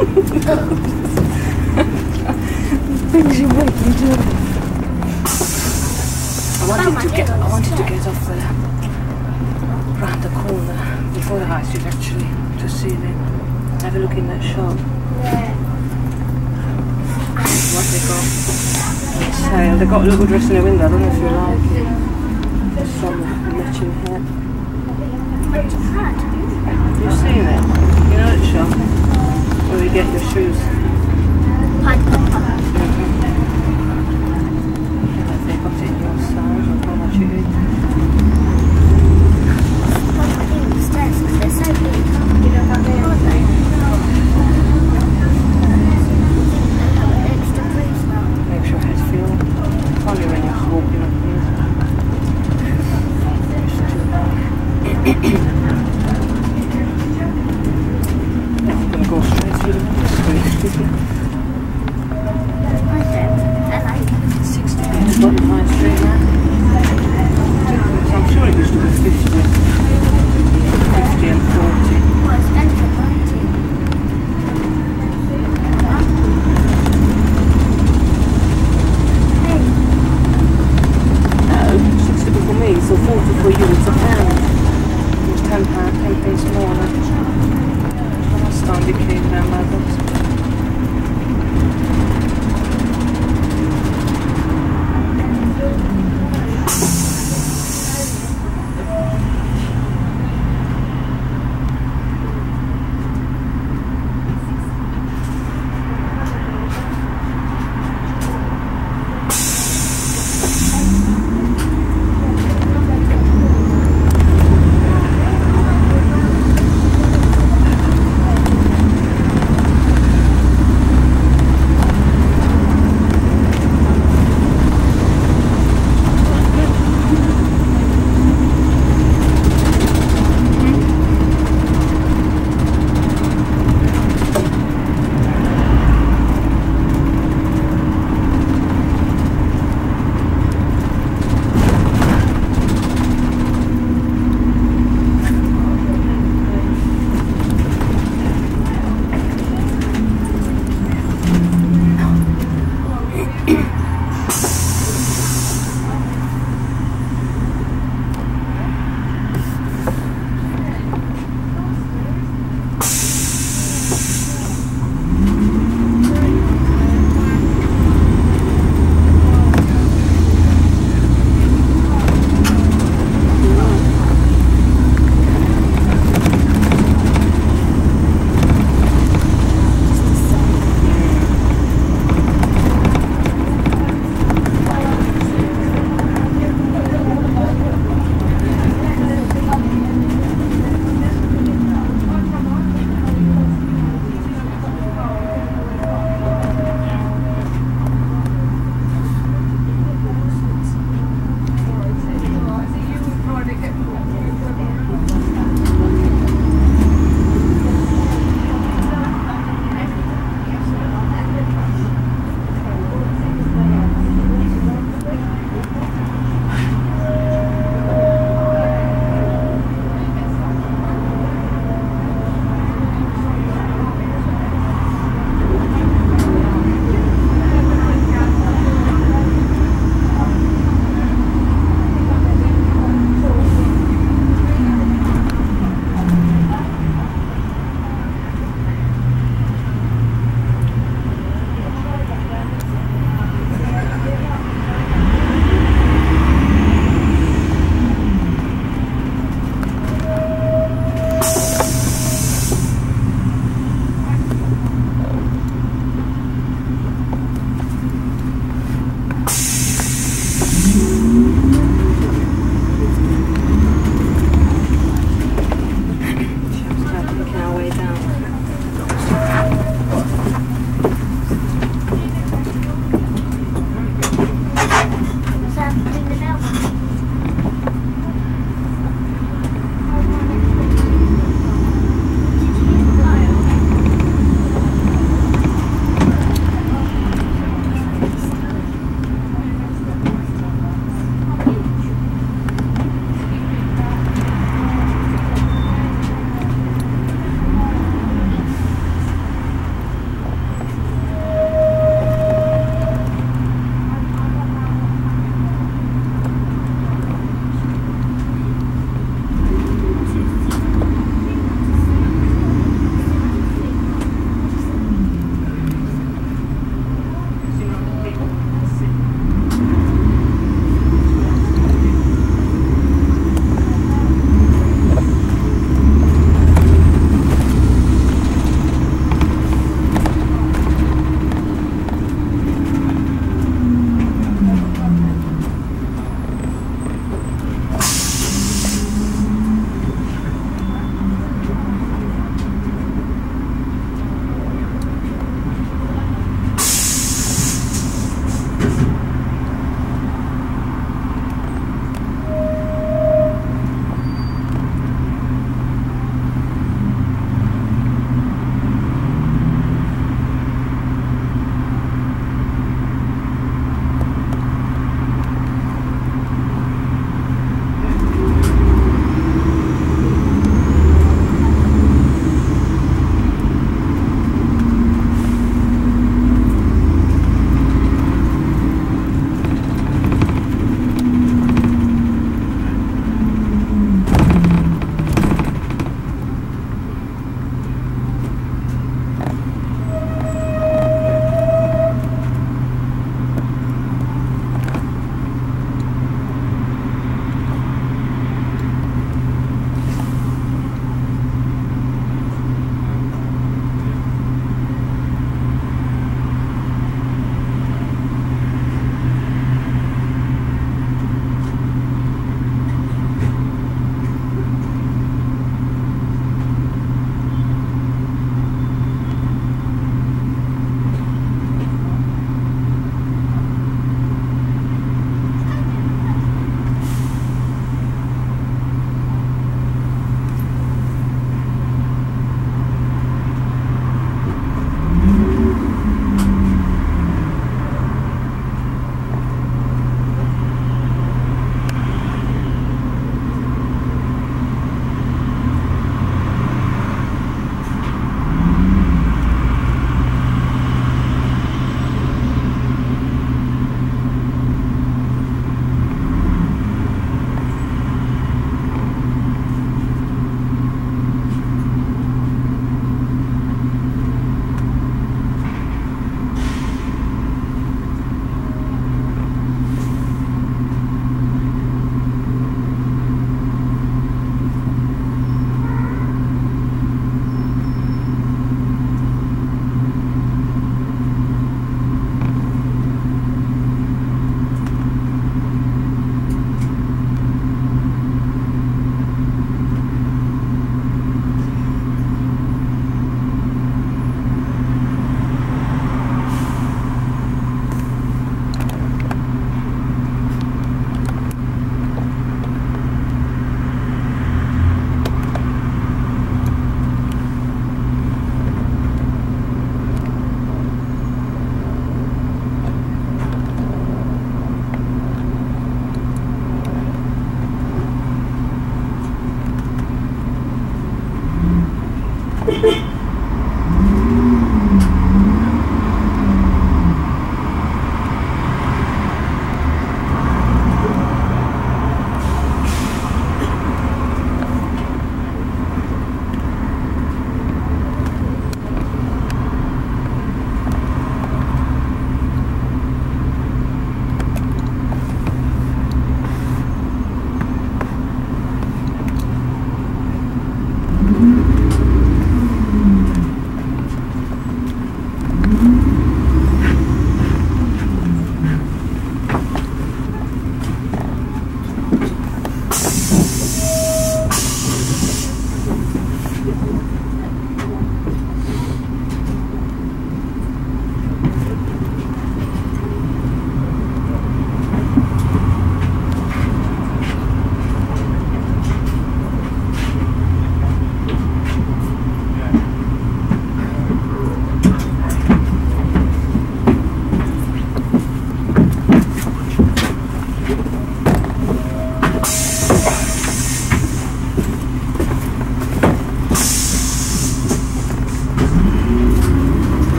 Things you make me do. I wanted to get off there, round the corner, before the high street actually, to see them. Have a look in that shop. Yeah. What they got on sale. They got a little dress in the window, I don't know if you like it. There's some matching hair. You've seen it? You know that shop? Where you get your shoes. They got it in your size or how much it is. They're so big. You know how they are, they? Makes your head feel funny when you're walking up here. I'm going to go straight through the street. 16 Bottom High Street now. I'm sure it used to be 50 and 40. Well, it's better than 90. For me, so 40 for you, it's a pound. It was £10, 10 pence more. Last time they came down my books.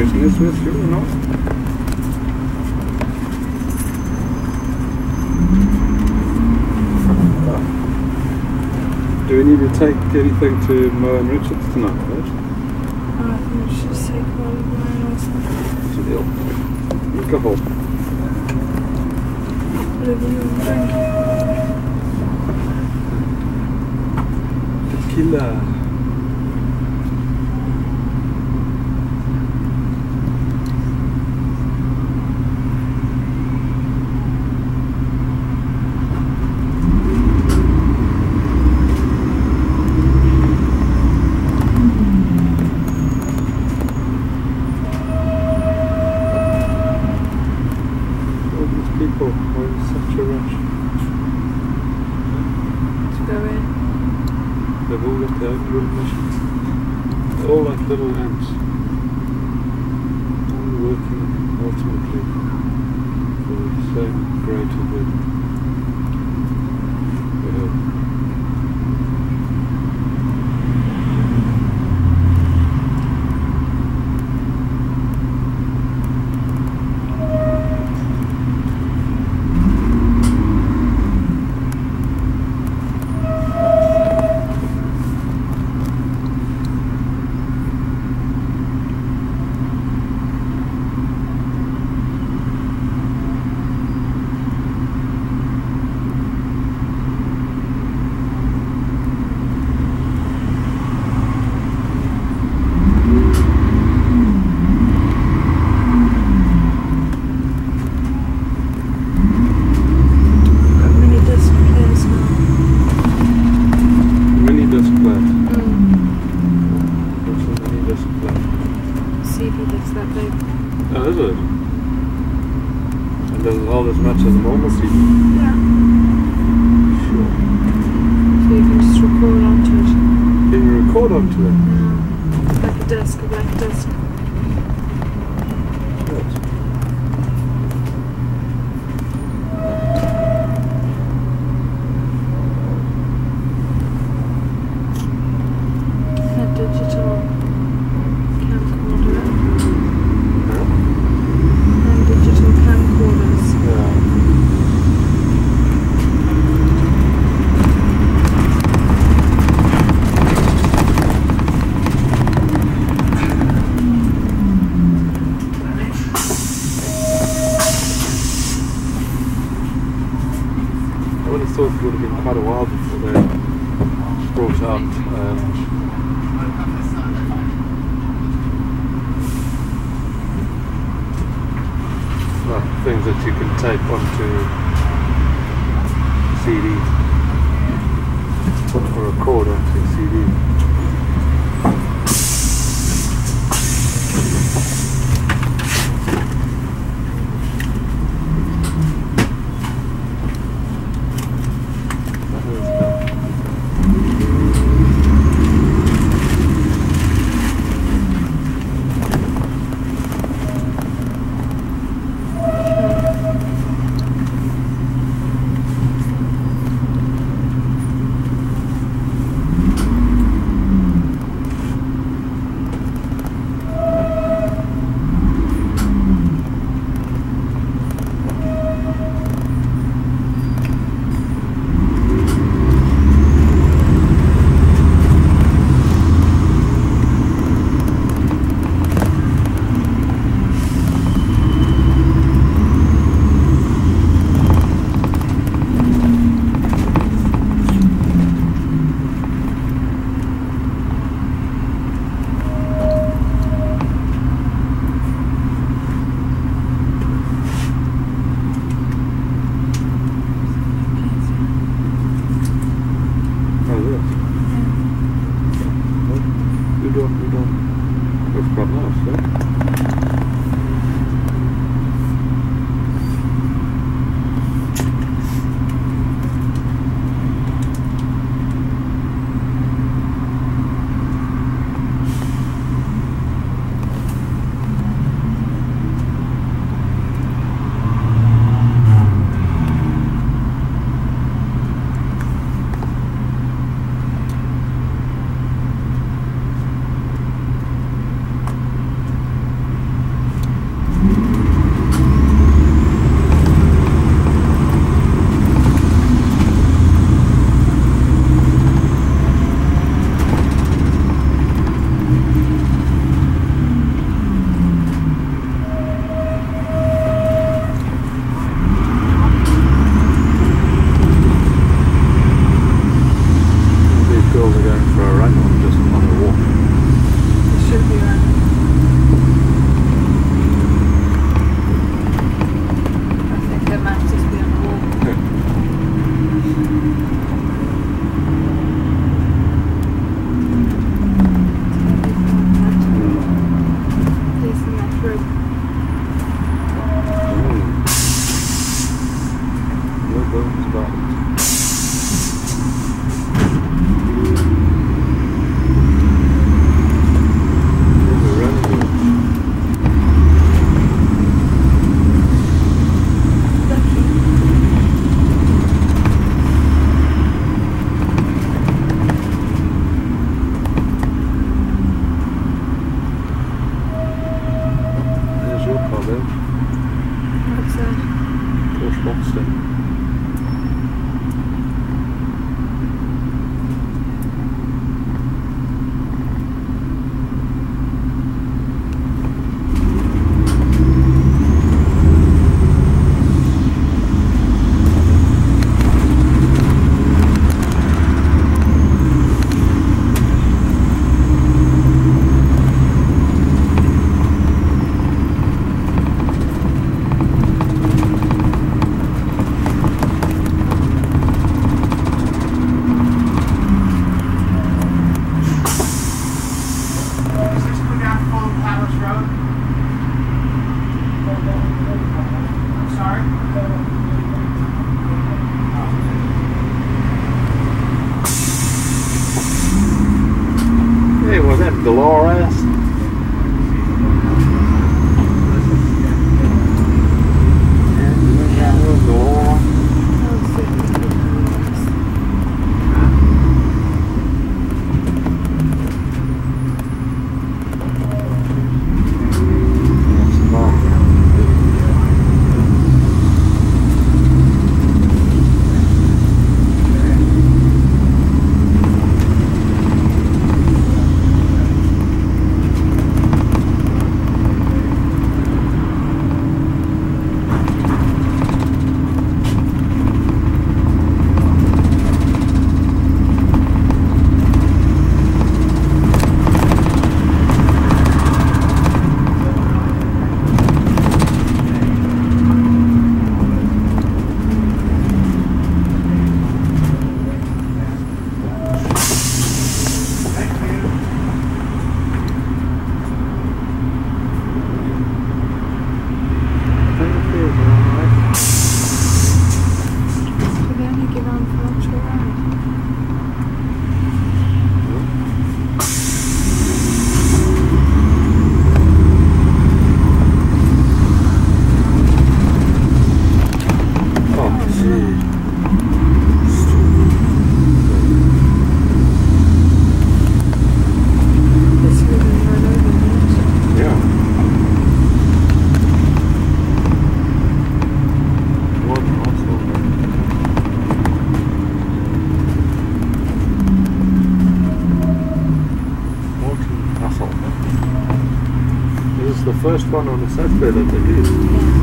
station is with you, you know? Do we need to take anything to Mo and Richards tonight, right? I think we should just take one of mine also. What's the deal? Alcohol. Whatever you want to drink. Tequila. People are in such a rush. To go in. They've all got their own little missions. They're all like little ants. All working ultimately for the same greater good. Oh, is it? And does it hold as much as a normal seat? Yeah. Sure. So you can just record onto it. Can you record onto it? Yeah. It's like a desk, a black desk. What? A digital camcorder. Huh? And digital camcorders. Yeah. I would have thought it would have been quite a while before they brought out things that you can tape onto CD or record onto CD. Boston. Dolores. The first one on the Saturday that they did.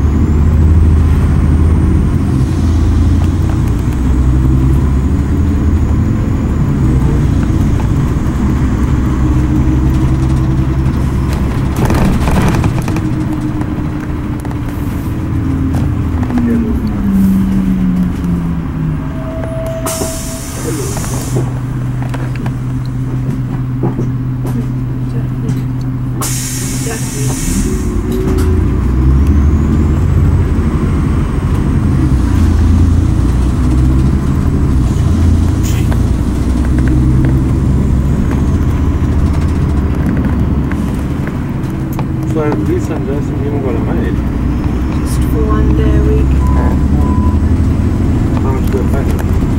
So these Sundays you haven't got it made? Just for 1 day a week. How much do they pay?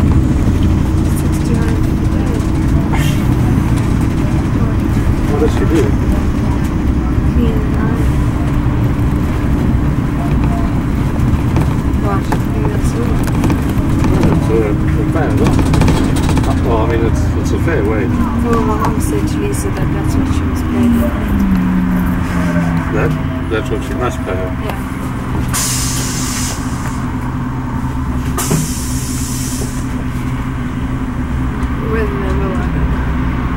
69 a day. What does she do? Clean and iron. What? Maybe that's all. It's fair enough. Well, I mean, it's a fair wage. Well, my mum said to Lisa that that's what she was paid. That's what she must pay her. Yeah. Whether they will, I don't know.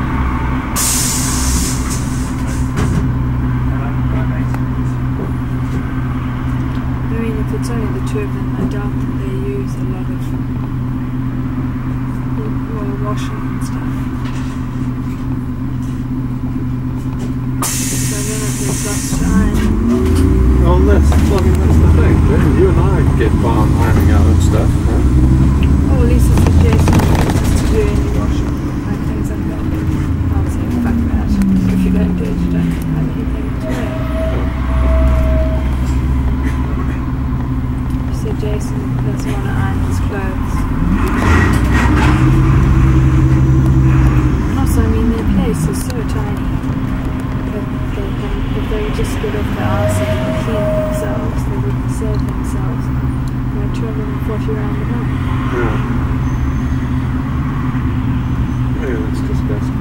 I mean, if it's only the two of them, I doubt that they use a lot of washing and stuff. So I don't know if there's lots of iron. Well, that's the thing. Then you and I get by on ironing out and stuff. Huh? Oh, Lisa suggested just to do any washing, like things like that. I was saying, fuck that. If you don't do it, you don't have anything to wear. She said Jason doesn't want to iron his clothes. And also, I mean, their place is so tiny. If they would just get off their arse and clean themselves, they would save themselves. wash around the back. Yeah. Yeah, that's disgusting.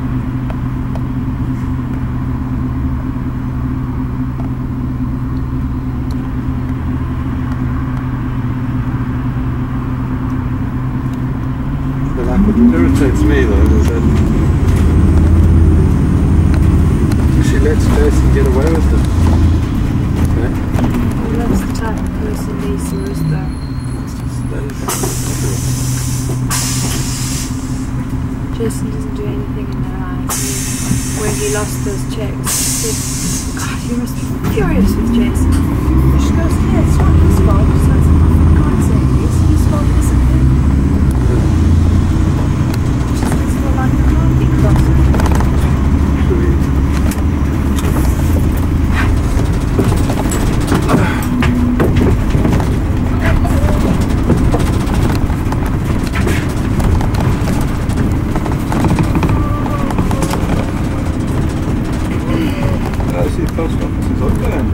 But like, what irritates me though is that she lets Jason get away with it. Okay? Well, that's the type of person Lisa is though. That is Jason doesn't do anything in their eyes. When he lost those checks, God, you must be furious with Jason. She goes, yeah, it's not his fault. She says, for God's sake, it's his fault, isn't it? She says, well, like, you can't be cross. post office is up there.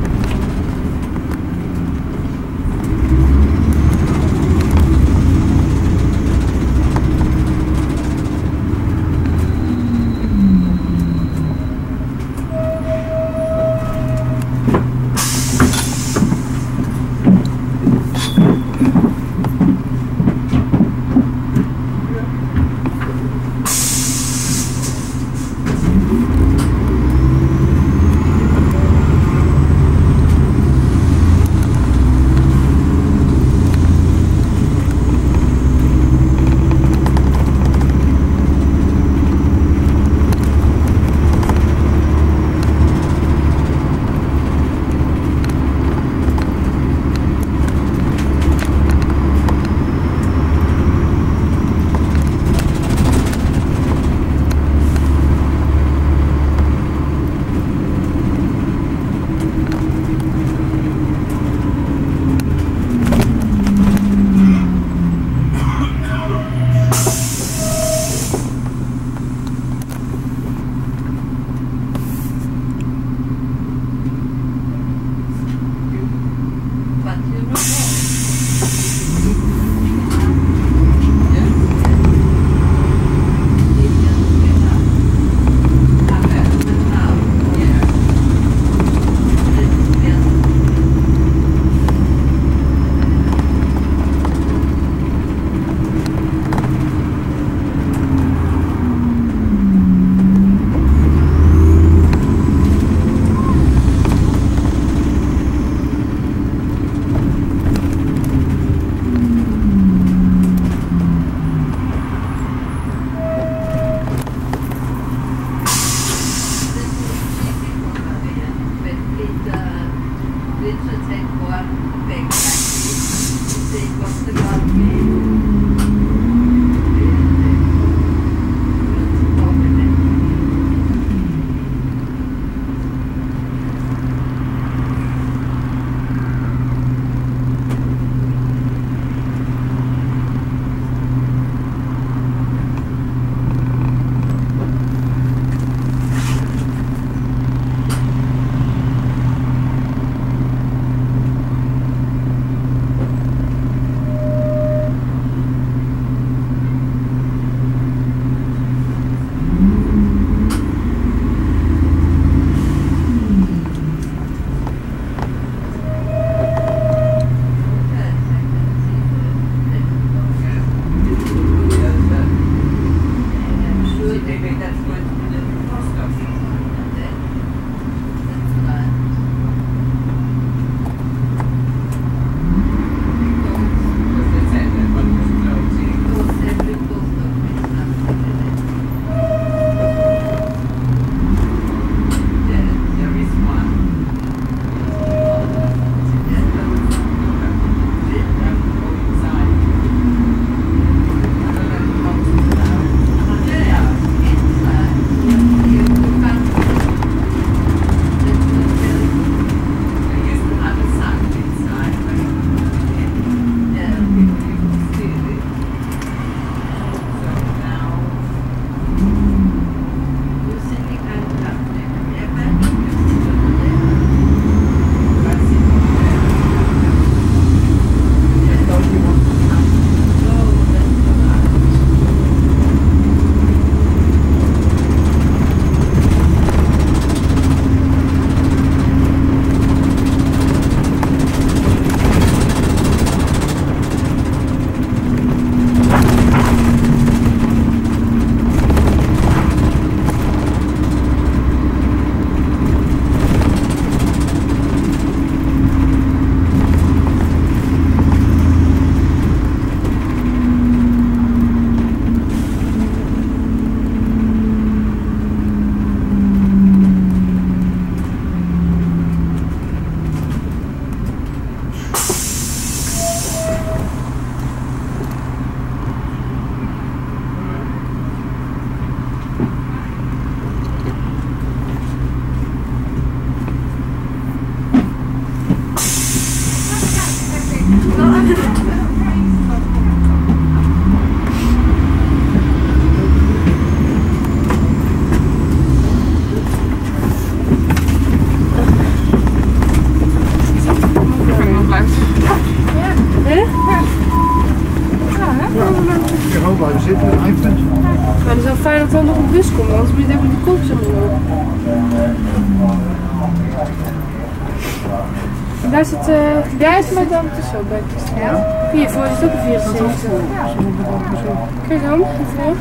Daar zit maar dan tussen bij het ja? Hier voor is ook een 74. Ja. Kijk dan, voor.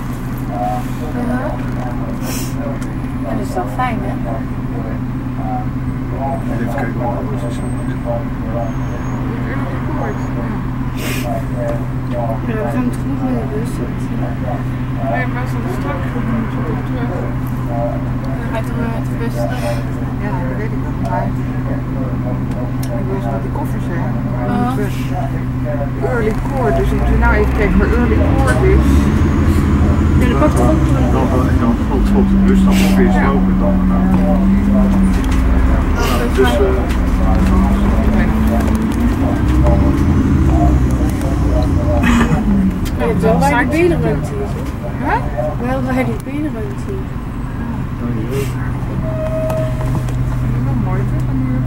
Ja, dat is wel fijn, hè? Even kijken wat anders is. Ja, we gaan toch nog met de bus. Nee, maar zo straks moeten we terug. Dan ga je toch met de bus terug? Ja, dat weet ik nog. Maar ik wil eens wat die koffers zijn. Early court, dus ik moet nou even kijken waar early court is. Ja, dat pakt toch ook wel. En dan op de bus dan ongeveer slopen en dan. Dus je hebt wel weinig benenruimte hier. Huh? Wel weinig benenruimte hier. Dat is wel mooi, toch?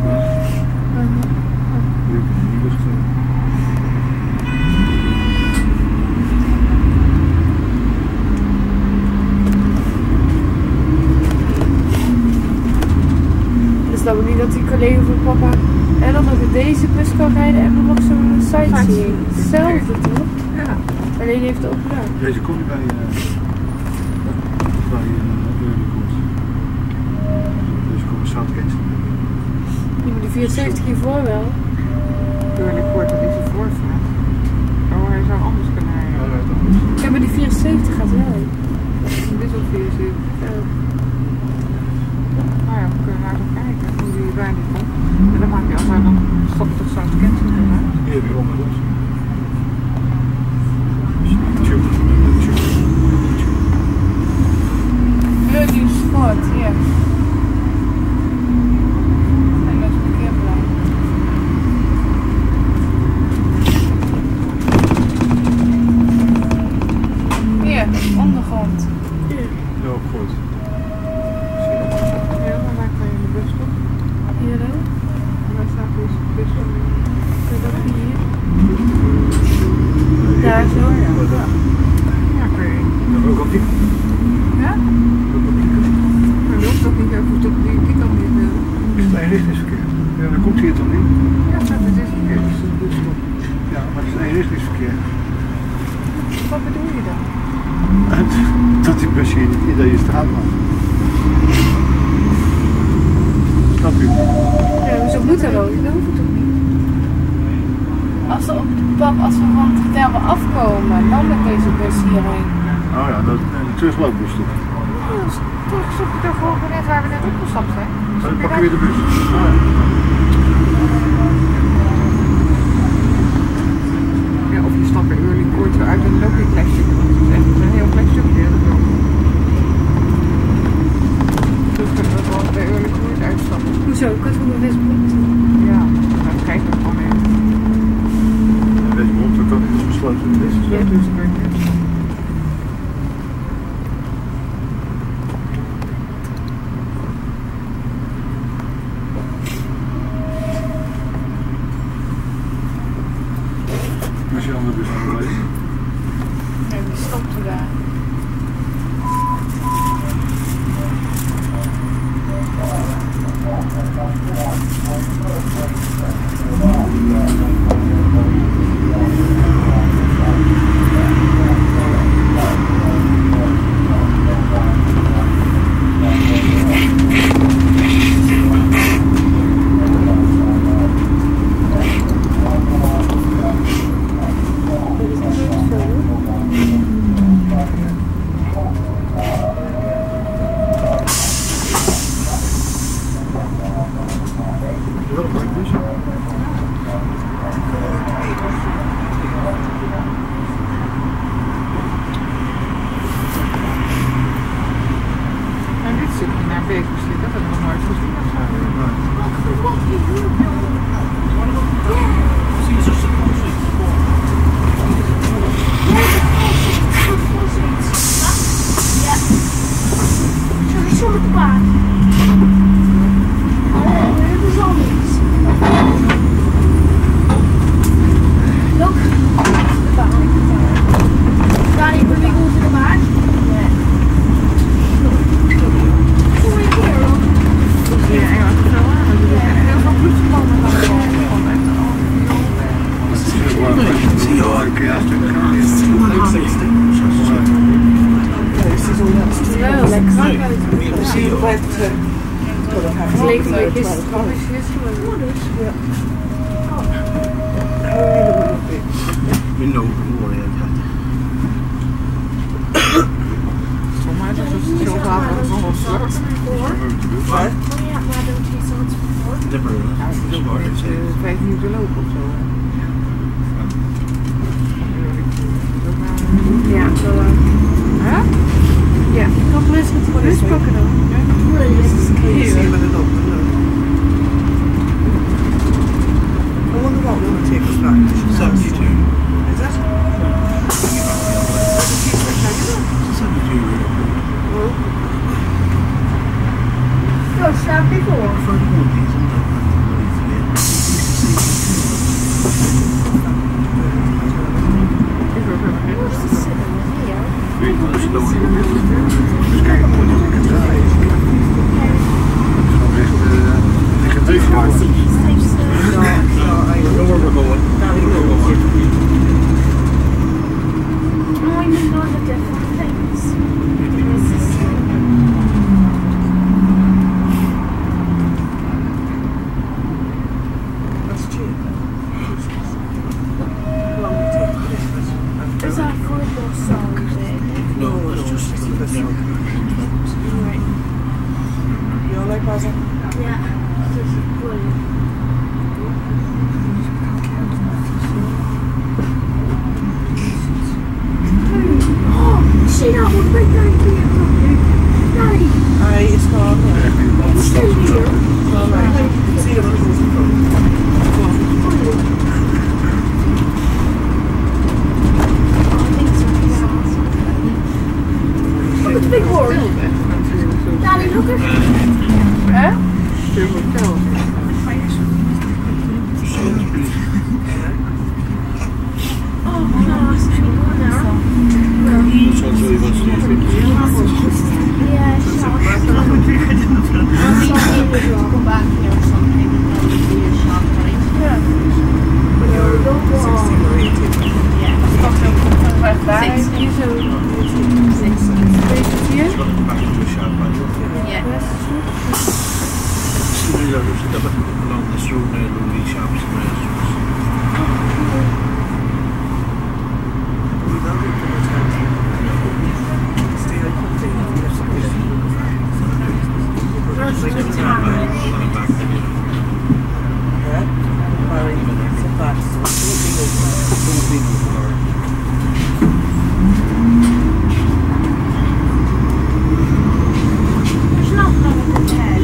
Dus dat we niet dat die collega van papa en dan met deze bus kan rijden en dan nog zo'n sightseeing. Hetzelfde toch? Ja. Alleen heeft het ook gedaan. deze komt bij deze komt Southgate. Je moet de 74 hiervoor wel. Early court, dat is er voor staat. Oh, hij zou anders kunnen rijden. Ja, maar die 74 gaat wel. Dit is ook 74. Ja. Nou ja, we kunnen naar zo kijken hoe die bij die komt. En dan maak je altijd dan stap tot Southgate. Hier heb je onder ons. Early sport, ja. En dat is parkeerplein. Hier, ondergrond. Hier. Ja, goed. Ja, dan maak je in de bus op. Hier ook. En dan staat deze bus op. En dat hier. Daar zo. Ja, kun je. Dat wil ik ook niet. Ja? Maar dat hoeft ook niet over die kan niet willen. Is het eenrichtingsverkeer? Ja, dan komt hij het dan niet. Ja, dat is het verkeer. Dat is een busstop. Ja, maar het is eenrichtingsverkeer. Wat bedoel je dan? Dat die bus hier niet in deze straat mag. Snap je? Ja, hoezo moet dat ook? Dat hoeft toch niet? Als we van het Termen afkomen, dan met deze bus hierheen. Oh ja, dat is een terugloopbus toch? Toch zoek je toch gewoon net waar we net opgestapt zijn. Dan pak je weer de bus. Oh, ja. Ja, of je stapt bij early court weer uit en dan loop je een klein stukje. Want het is echt een heel klein stukje. Dus kunnen we gewoon bij early court uitstappen. Hoezo? Ik had van mijn Westbroek. Ja, dan krijg je het gewoon mee. Deze mond, dat kan niet besloten. Dus dat is het weer niet. Als je andere bus aanrijdt. Ja, die stopte daar. In de openbaar inderdaad. Voor mij is het zo vaak als nog zwart. Wat? Ja, maar doet hij zo'n sport? De bril. Dat wordt het zeker. 5 minuten lopen of zo. Ja, zo. Hè? Ja, nog best goed gesproken dan. Hier zie je met het op. I wonder what will it take us back? 72. Is that? 72. Your shop before. For the movies and Is that football song? no, it's just the film. You all like Basil? Yeah, this is brilliant. Oh, see that one right there? Daddy, Aye, it's gone. it's still here. Alright. See you when it goes in front. Look at the big board. Daddy, look at it. Huh? Oh, gosh, can we go now? Zo zul je wat zien. Yeah, sure. Go back here or something and then do your shop, right? Yeah. Yeah. It's going to come back to the shop, right? Yeah. See the others that are along this road there, the wee shops and restaurants. There's nothing on the head.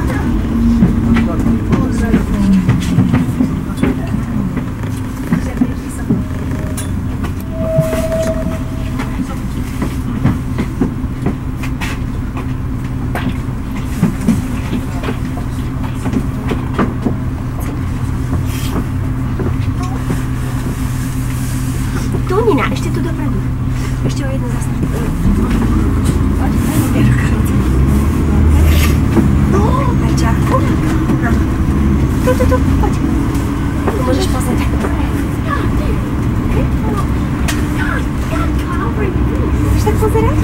Tu, Nina, ešte tu dopredu. Ešte o jednu zastávku. Perčáku. Tu, poď. Tu môžeš pozrieť. Chceš tak pozerať?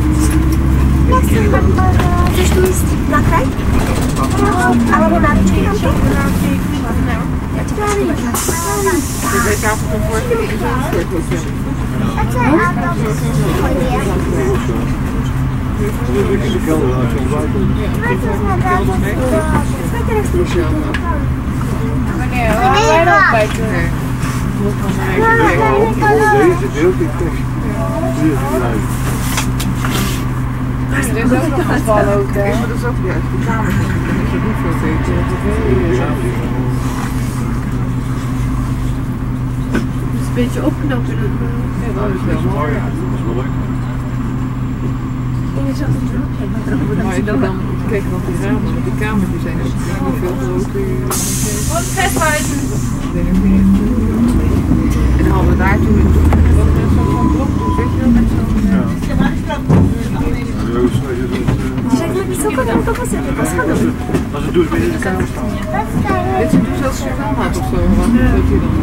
Chceš tu ísť na kraj? Alebo na ručky tamto? Ja ti poviem. Je weet daar van voor in zo'n soort hotel. De kelder uit zo'n buiten. Wanneer? Wij nog buiten. Deze deel, ik denk. Hier is het uit. Er is ook nog een val ook, hè? Maar dat is ook juist de kamer. Dat je niet veel weet. Een beetje opknappen. Ja, dat is wel mooi. Dat is wel leuk. Maar ik dan kijk wat die ramen, want die kamertjes zijn ook niet veel groter. Wat vesthuizen. En dan hadden we daar toen in zo'n blok, weet je wel, met zo'n... Zeg maar, zo kan ik ook wel zetten. Dat is gewoon. Als het doet, weer in de kamer staan. Dit is zelfs journaal had of zo, wat doet hij dan?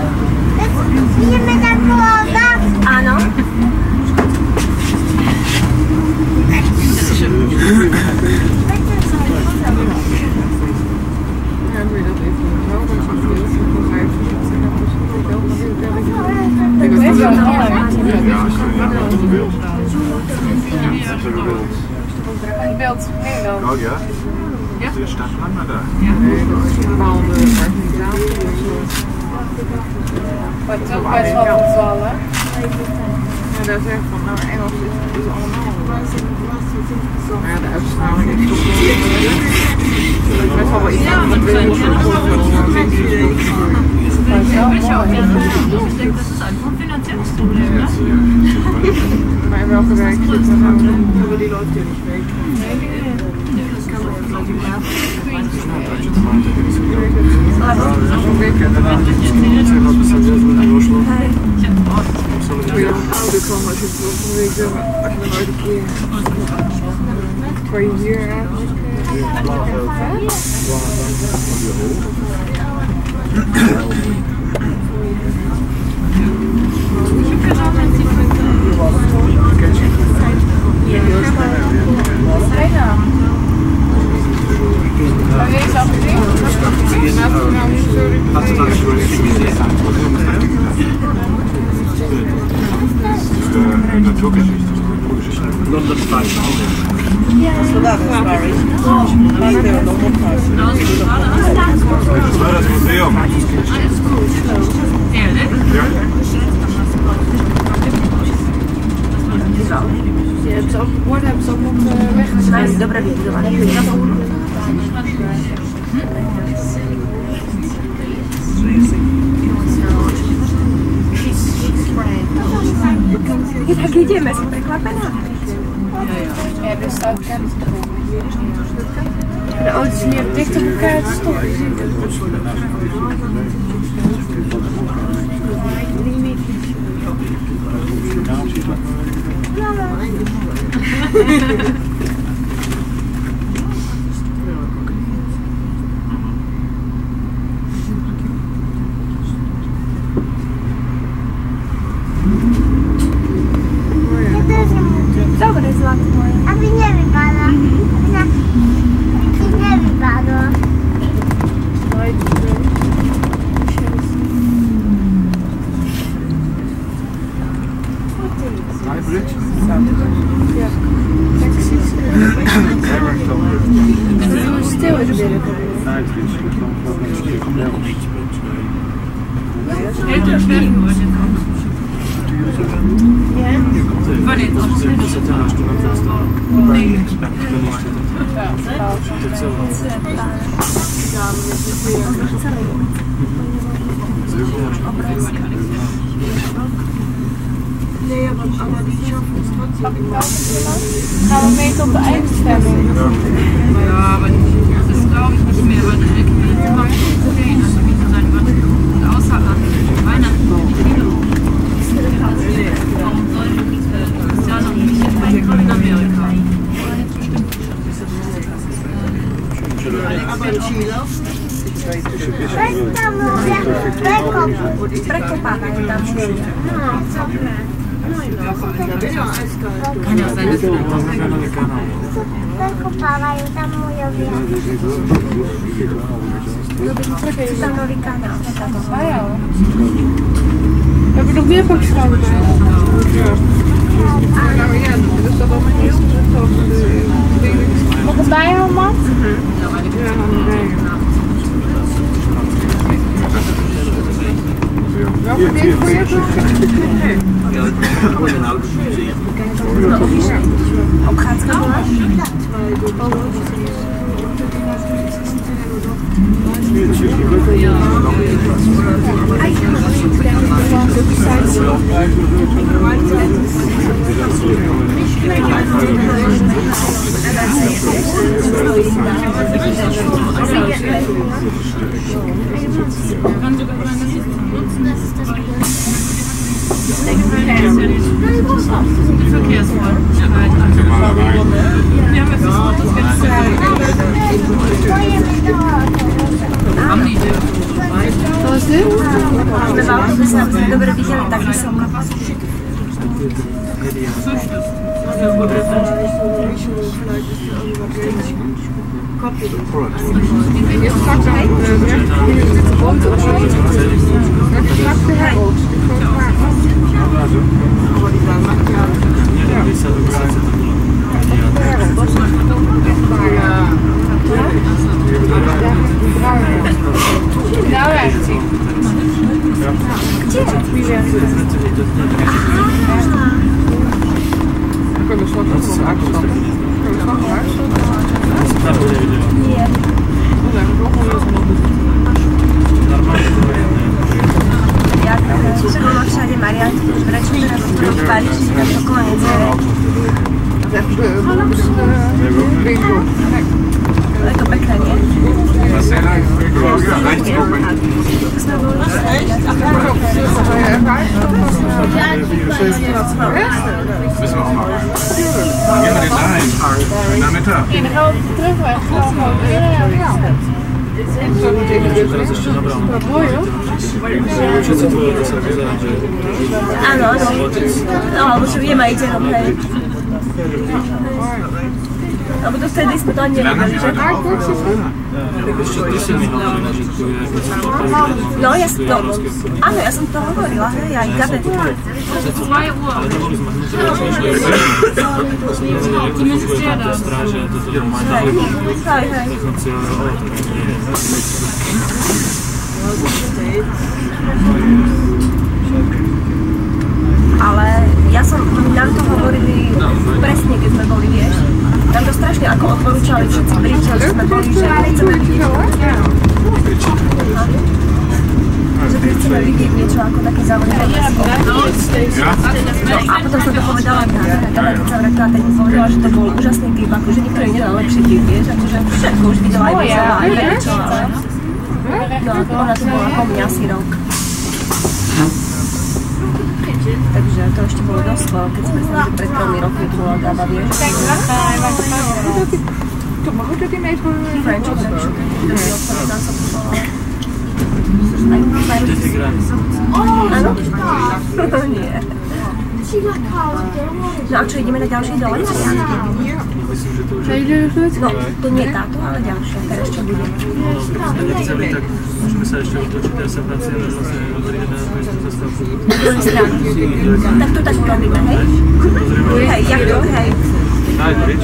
Hier met een blauwe. Ah, no? Beeld Nederland. Oh ja? Ja? Er staat lang maar daar. Ja. Bepaalde organisatie of zo. Maar het is ook best wel opvallen. Ja, daar zeg ik van, nou Engels is allemaal. Maar ja, de uitstraling is toch wel best wel iets aan het willen. Ich denke, das ist einfach ein finanzielles Problem, ne? Maar in welke werk zit er nou? Aber die läuft ja nicht weg. Das kann man vielleicht im März. Ouder kwam als je volgende week als je dan ooit een keer waar je hier eigenlijk London Spice. So that is very. Das war das Museum. Ehrlich? Ja. Borden hebben ze ook nog weggezet. Dobra, widzę. Jak idziemy, są prekłapane. Ja, dus staat kennis de auto's meer dicht op elkaar te stoppen. Dobre złoto. A mi nie wypada. Mi nie wypadło. Hybrid? Ja, precies. Stil is binnen. Wanneer het Nee, aber die schaffen es trotzdem. Gaan we mee tot de eindstemming? Ja, aber das ist, glaube ich, nicht mehr, weil der LKW macht nicht zu gehen. Also wie zu sein, und außer an Weihnachten die Kinder. Warum soll das Jahr noch nicht in Amerika? Aber in Chile? Prekopávajú tam už. Kann ja sein, dass wir dann Prekopávajú tam mujovia. Tam nový kanál. We hebben nog meer pakschouwen bij. Nou ja, dat is toch allemaal heel Mag het bijhouden, Matt? Ja, dan rijden. Welke dingen wil je Ook gaat het door. My máme dobre viděli tak vysoko. Je straks heen, rond of zo. Dat is straks de herald. Nou echt zien. Kunnen we zo uitstappen? Secondo všade Marian, prečo teraz budú spáliť, že tam to koniec je. Je to pekné, nie? Müssen wir auch machen. Gehen wir den dahin. Nachmittag. In de grote terugweg. Áno, áno. No, alebo čo vieme aj ide hej. Lebo to vtedy sme to ani nevedeli, že? No, áno, ja som to hovorila, hej, aj Gabe. Hej. Ale ja som, nám to hovorili presne, keď sme boli, vieš. Nám to strašne ako odporúčali všetci Britčania, že sme boli, že chceme vidieť. Že chceme vidieť niečo ako taký závodný a potom som to povedala Gábe, keď sa vrátila, tak mi povedala, že to bol úžasný typ, akože nikto jej nedal lepší typ, vieš, akože všetko už videla aj muzea, aj Britčo, ale... No, ona to bola ako mňa asi rok. Takže to ešte bolo dosť skoro, keď sme sa pred 3 rokmi tu bola Gába, vieš. To mohu tedy mít French Open. Áno? Nie. No a čo, ideme na ďalší dole? No, to nie táto, ale ďalšia. Teraz čo bude? Tak môžeme sa ešte otočiť a sa vraciame vlastne do 3 na miesto zastávku. Na druhej strane. Tak to tak urobíme, hej? Hej, jak to, hej? Aj bridž.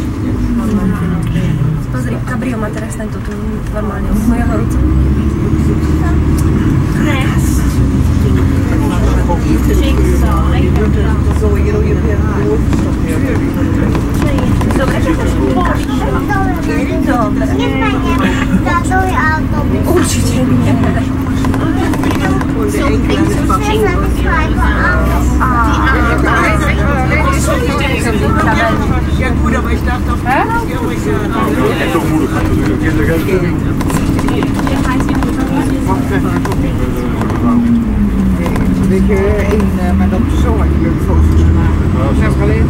Pozri, Cabrio má teraz tento tu normálne od mojho ruce. Dobre. Určite nie. Ja gut, aber ich dachte doch, weet je, maar dat is zo lang leuke foto's gemaakt. Ik heb alleen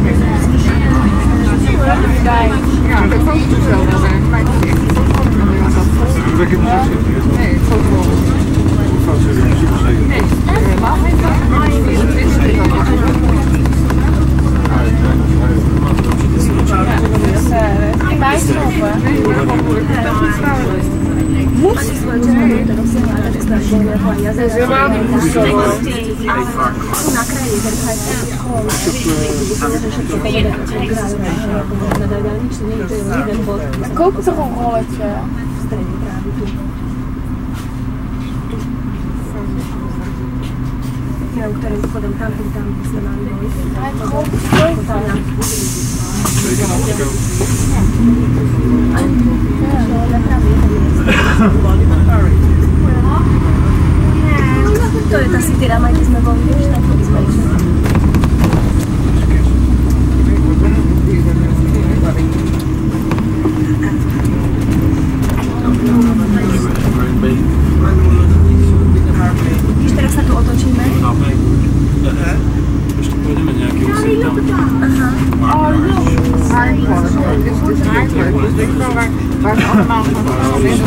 ja, de foto's wel, maar niet echt de foto's. Nee, foto. Nee, helemaal In mijn stoppen. Moest je gewoon zeggen dat ze maar dat is dat gewoon ja ze zijn na kraju kad hajde škola Koop toch een rolletje? Którym pochodem tam jest na to je tá Cityrama, kde sme boli, vieš, tak to by sme išli. Víš, teraz sa tu otočíme. Ešte pôjdeme nejaký úsek tam. Aha. waar het allemaal van is.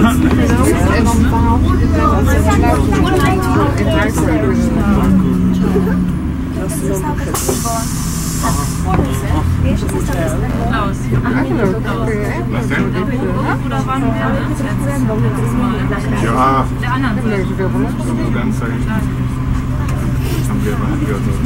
En dan behalve in het huis. Wiesz, co jest tam Klaus. Oder waren wir Ja, der anderen Seite? ganz eigentlich. Haben wir aber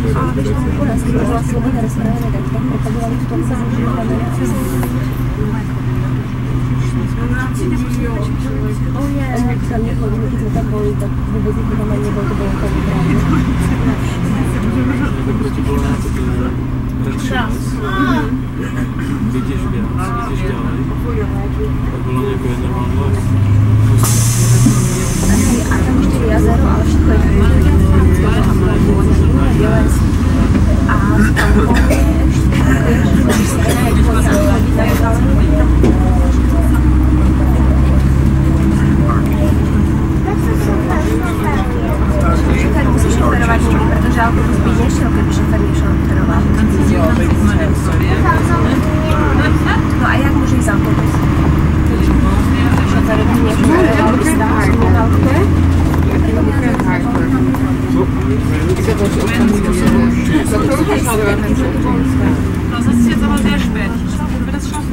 Das ist jetzt aber sehr spät. Ich hoffe, wir das schaffen.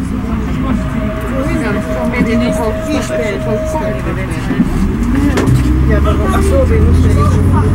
Wie spät? Ja, ach so, wir müssen nicht.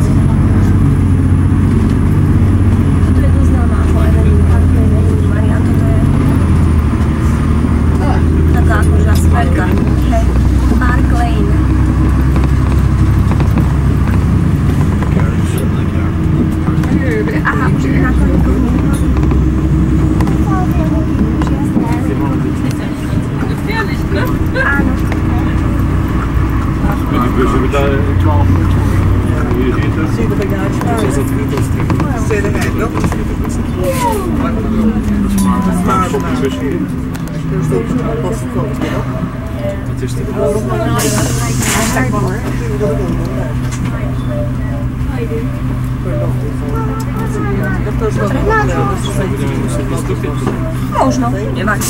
Można, nie ma.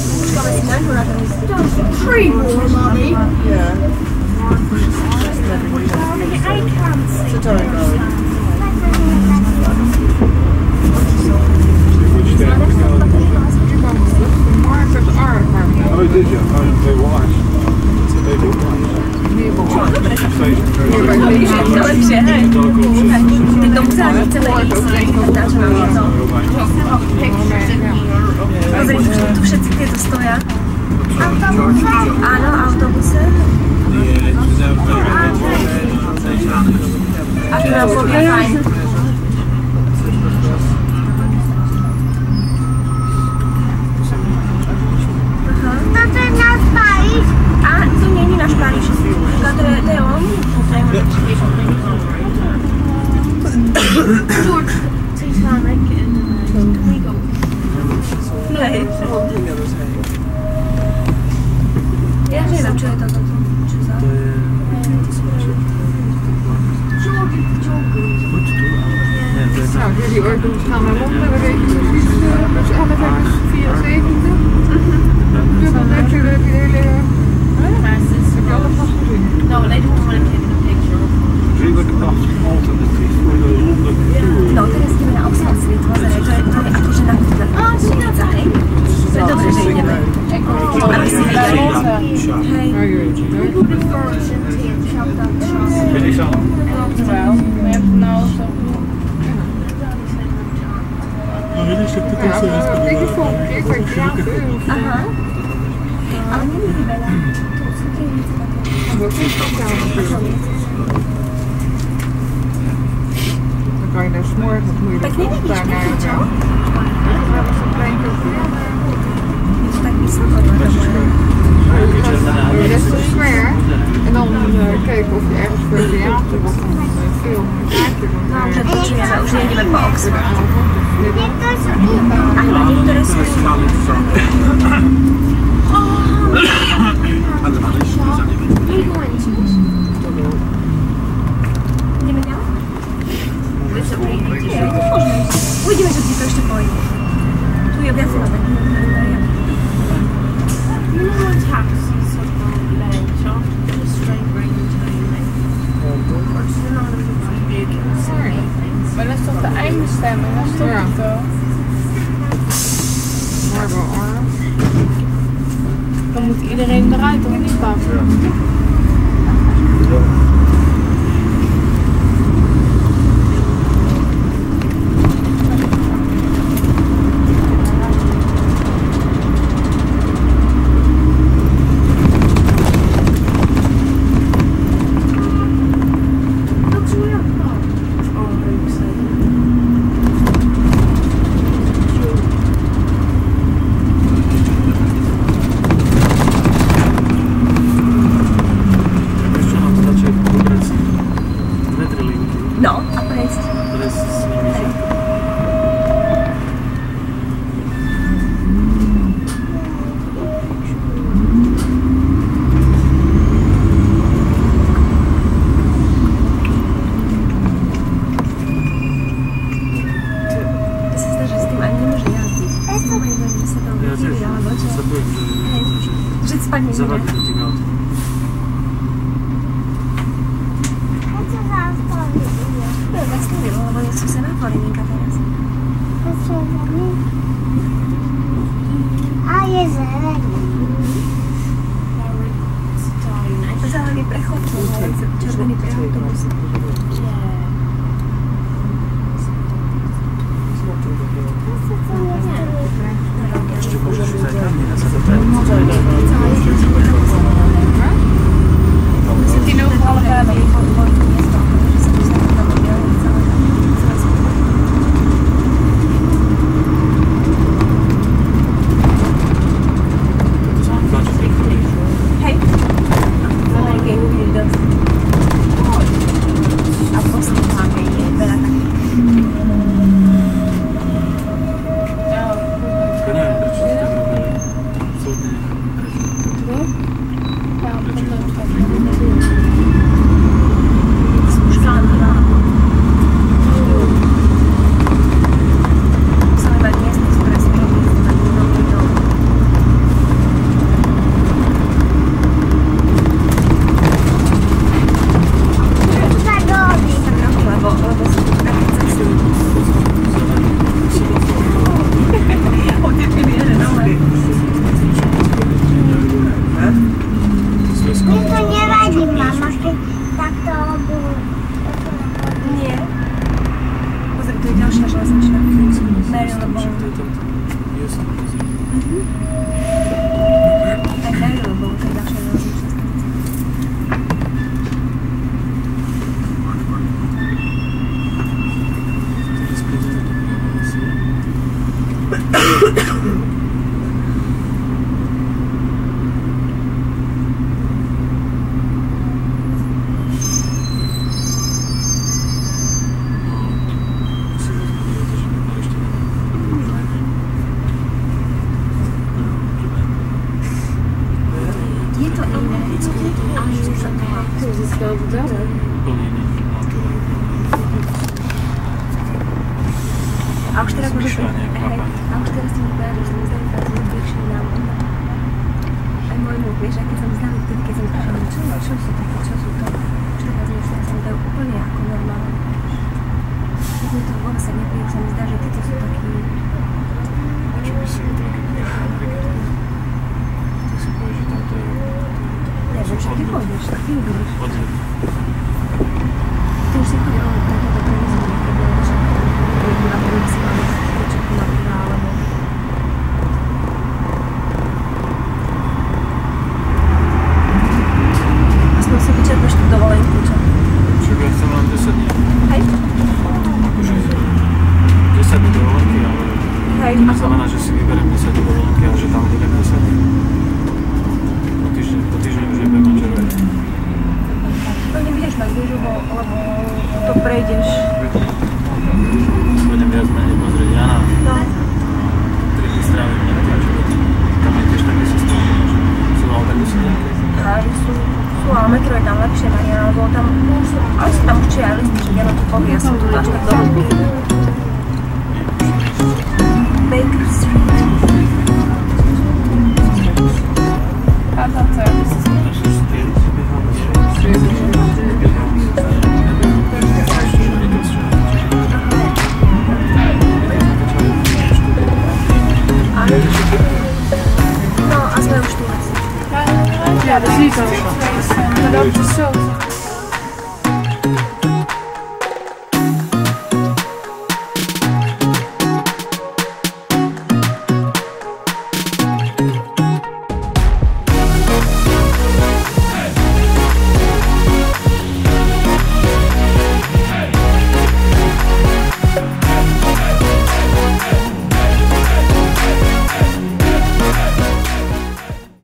Free more money. Yeah. Sit down, Oh, did you? Oh, they watched. They did watch. Wziąłem się, hej. Ty do muzeum całej listy. Tu wszyscy gdzie to stoją? Ano, autobusy. A tu na głowie fajnie. A, tu nie nasz Paryż. Tylko te on. George, say Sonic and we go. Nej. Ja nie wiem, czy to czy za. Nou, jullie ooit doen gaan naar Londen, we weten precies, dus 11 74. Dubbel netje, heb je de hele... Heb je alles nog gezien? No, they don't want to take a picture. Redelijk alternatief voor de Londen tour. No, teraz nie na obsad światła, a to, że na ulicach, hej? To dobrze, że idziemy. Ale sobie hej. Ben je zo? Ik heb volgende keer, ik weet het. Aha. Ale nie lubię Bela. Dat is speciaal natuurlijk. Dan kan je naar 's morgens, moet je Tak nie daar widzisz, naar... nie chciał? Dat is een klein Tak mi samo Leicester Square. En dan kijken of je ergens voor een theater of een film een kaartje Dobrze, poczujemy, już jedziemy po Oxford. De A chyba nie interesuje. Nie będziemy? Pójdziemy, że gdzieś to jeszcze boi. Tu ja wiedzę nawet. But let's Tam. Zawady do tego auta. Zastavilo, lebo sú semafory Ninka teraz. A je zelený. Zelený prechod, červený pre autobus. Ešte môžeš ísť aj tam, nie na sa to tak. Ty neupala veľmi. A už teraz môžeš si vyberať, že som zdali prácu bližšie na mňa. Aj môjmu, vieš, keď som zdali vtedy, keď som prišla, čo sú také, čo sú to? Už teraz nie, ja som dajú úplne ako normálne. Keď mi to vôbec sa nepríde, sa mi zdá, že títo sú takí... Čo by si taký brigádu? Ty si povieš, že tamto je... Neviem, že ty pôjdeš, tak ty budeš. Odjeb. Ty už si chodil od takého do televízie, keď budeš na televízii máme skočiť na pína, alebo... Aspoň si vyčerpeš tú dovolenku, čo? Však ja chcem len 10 dní. Hej? Akože 10 dní dovolenky, ale... Hej, to neznamená, že si vyberiem 10 dní dovolenky, ale že tam budem 10 dní. Po týždni už nebudem mať červené. No nebudeš mať výžu, lebo to prejdeš. Budem viac menej pozrieť Jana. No. 3 dní strávim na tým, že tam je tiež také systém, že sú autobusy nejaké. Áno, sú, ale metro je tam lepšie, Maria, lebo tam, ale sú tam určite aj lističek, ja to povie, ja som tu až tak dohodný. Baker Street. A tam co? No a sme už tu. Ja Ja, dat zie ik al. Maar dat is zo.